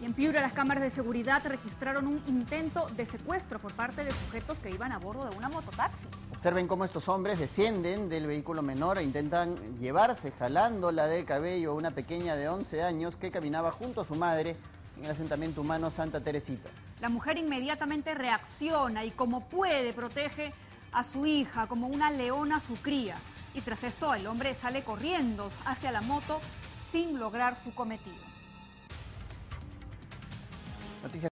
Y en Piura, las cámaras de seguridad registraron un intento de secuestro por parte de sujetos que iban a bordo de una mototaxi. Observen cómo estos hombres descienden del vehículo menor e intentan llevarse, jalándola del cabello, a una pequeña de 11 años que caminaba junto a su madre en el asentamiento humano Santa Teresita. La mujer inmediatamente reacciona y como puede protege a su hija como una leona a su cría. Y tras esto el hombre sale corriendo hacia la moto sin lograr su cometido. Noticias